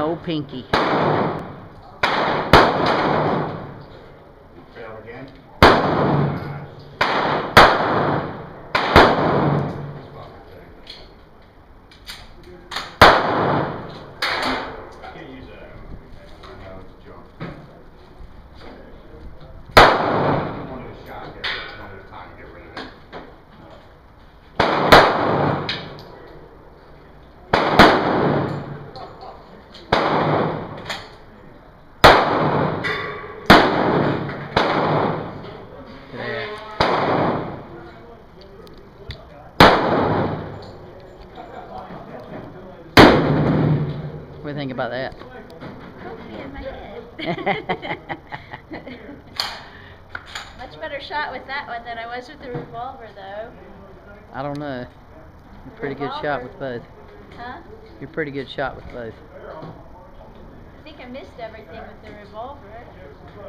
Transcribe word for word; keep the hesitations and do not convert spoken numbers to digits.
old pinky. Fail again. Can't use that. I know it's junk. One of the shot, get rid of it one at a time, get rid of it. What do you think about that? Coffee in my head. Much better shot with that one than I was with the revolver, though. I don't know. You're a pretty good shot with both. Huh? You're a pretty good shot with both. I think I missed everything with the revolver.